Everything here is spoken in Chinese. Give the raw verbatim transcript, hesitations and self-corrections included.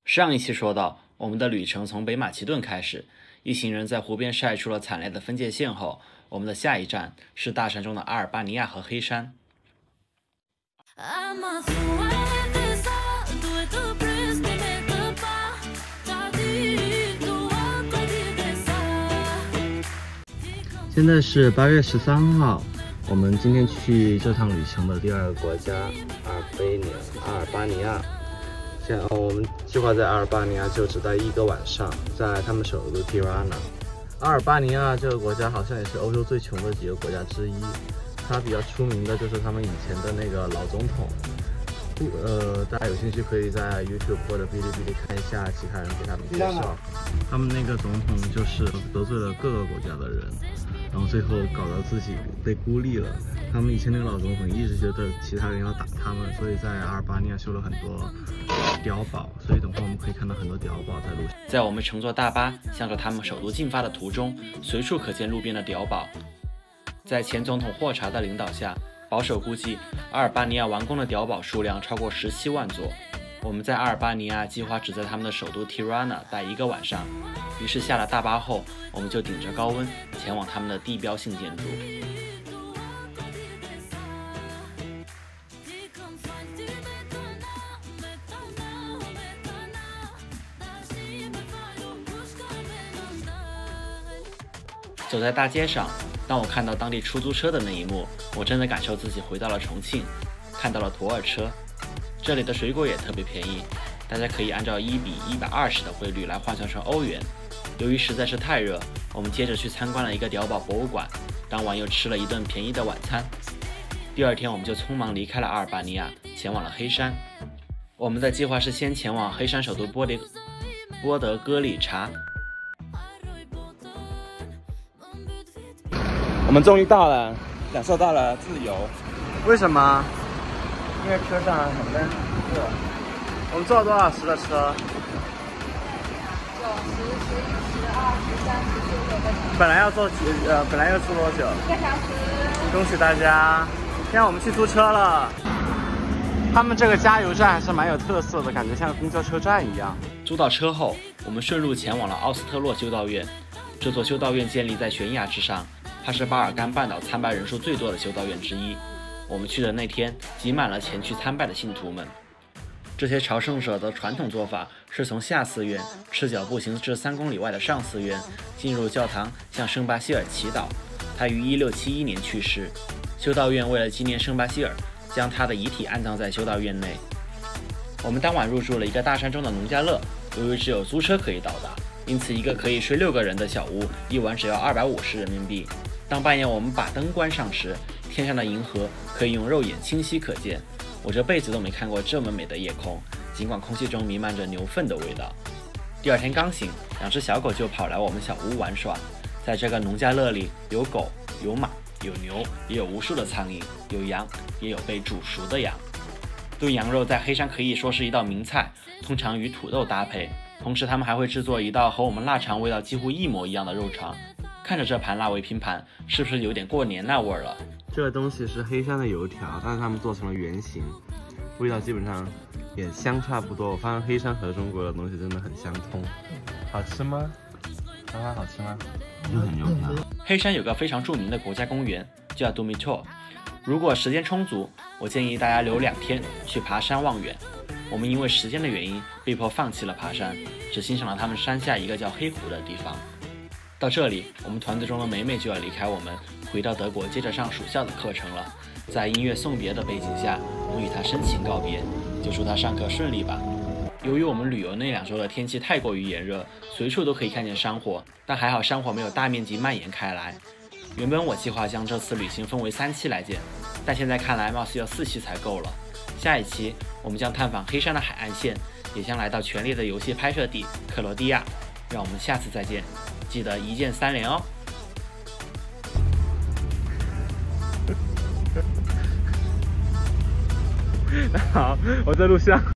上一期说到，我们的旅程从北马其顿开始，一行人在湖边晒出了惨烈的分界线后，我们的下一站是大山中的阿尔巴尼亚和黑山。现在是八月十三号，我们今天去这趟旅程的第二个国家阿尔卑尼亚，阿尔巴尼亚。现在、哦、我们计划在阿尔巴尼亚就只待一个晚上，在他们首都 Tirana。阿尔巴尼亚这个国家好像也是欧洲最穷的几个国家之一，它比较出名的就是他们以前的那个老总统。呃，大家有兴趣可以在 YouTube 或者哔哩哔哩看一下其他人给他们介绍。他们那个总统就是得罪了各个国家的人，然后最后搞到自己被孤立了。他们以前那个老总统一直觉得其他人要打他们，所以在阿尔巴尼亚修了很多碉堡，所以等会我们可以看到很多碉堡在路上。在我们乘坐大巴向着他们首都进发的途中，随处可见路边的碉堡。在前总统霍查的领导下，保守估计阿尔巴尼亚完工的碉堡数量超过十七万座。我们在阿尔巴尼亚计划只在他们的首都 Tirana 待一个晚上，于是下了大巴后，我们就顶着高温前往他们的地标性建筑。走在大街上，当我看到当地出租车的那一幕，我真的感受自己回到了重庆，看到了土耳车。这里的水果也特别便宜，大家可以按照一比一百二十的汇率来换算成欧元。由于实在是太热，我们接着去参观了一个碉堡博物馆，当晚又吃了一顿便宜的晚餐。第二天我们就匆忙离开了阿尔巴尼亚，前往了黑山。我们的计划是先前往黑山首都波德波德戈里察。 我们终于到了，感受到了自由。 为什么？ 因为车上很闷热。 我们坐了多少时的车？ 九十、十一、十二、十三、十四、六个小时。 本来要坐几呃，本来要坐多久？ 一个小时。 恭喜大家！现在我们去租车了。他们这个加油站还是蛮有特色的，感觉像公交车站一样。租到车后，我们顺路前往了奥斯特洛修道院。这座修道院建立在悬崖之上。它是巴尔干半岛参拜人数最多的修道院之一。我们去的那天，挤满了前去参拜的信徒们。这些朝圣者的传统做法是从下寺院赤脚步行至三公里外的上寺院，进入教堂向圣巴希尔祈祷。他于一六七一年去世。修道院为了纪念圣巴希尔，将他的遗体安葬在修道院内。我们当晚入住了一个大山中的农家乐，由于只有租车可以到达，因此一个可以睡六个人的小屋一晚只要二百五十人民币。当半夜我们把灯关上时，天上的银河可以用肉眼清晰可见。我这辈子都没看过这么美的夜空，尽管空气中弥漫着牛粪的味道。第二天刚醒，两只小狗就跑来我们小屋玩耍。在这个农家乐里，有狗，有马，有牛，也有无数的苍蝇，有羊，也有被煮熟的羊。炖羊肉在黑山可以说是一道名菜，通常与土豆搭配。同时他们还会制作一道和我们腊肠味道几乎一模一样的肉肠。看着这盘腊味拼盘，是不是有点过年那味儿了？这个东西是黑山的油条，但是他们做成了圆形，味道基本上也相差不多。我发现黑山和中国的东西真的很相通。 好吃吗？花花好吃吗？就很油条。 黑山有个非常著名的国家公园，叫 Durmitor。如果时间充足，我建议大家留两天去爬山望远。我们因为时间的原因，被迫放弃了爬山，只欣赏了他们山下一个叫黑湖的地方。到这里，我们团队中的美美就要离开我们，回到德国接着上暑校的课程了。在音乐送别的背景下，我们与她深情告别，就祝她上课顺利吧。由于我们旅游那两周的天气太过于炎热，随处都可以看见山火，但还好山火没有大面积蔓延开来。原本我计划将这次旅行分为三期来见，但现在看来貌似要四期才够了。下一期我们将探访黑山的海岸线，也将来到《权力的游戏》拍摄地克罗地亚。让我们下次再见，记得一键三连哦。 好，我在录像。